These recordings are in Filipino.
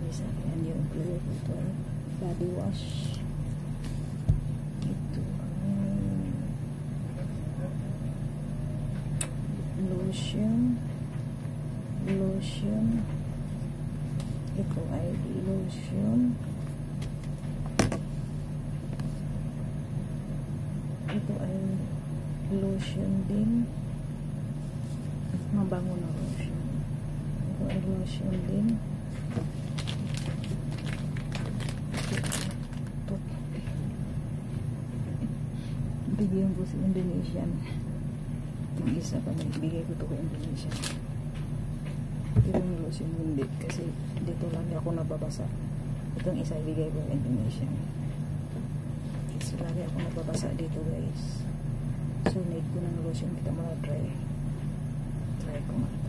Isa yan yung clear filter body wash. Ito ay lotion. Ito ay lotion. Ito ay lotion din. Mabango na lotion. Ito ay lotion din. Ito. Bigyan ko si Indonesian. Yung isa pa nagbigay ko ito kay Indonesian. Yung lotion hindi kasi dito lang ako nababasa. Itong isa ibigay ko kay Indonesian. Kasi lagi ako nababasa dito guys. So need ko ng lotion kita try ko nga ito.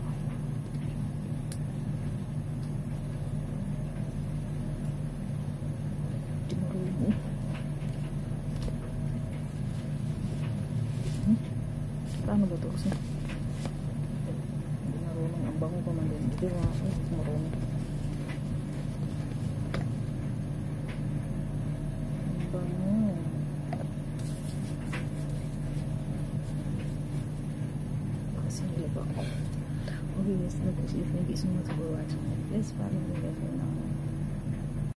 Marunong paano ba ito kasi hindi marunong ang bango pa man din. Hindi marunong ang bango. Kasi nilip ako. Okay guys, nag-usip hindi sumunod for watching. Please follow me guys for now.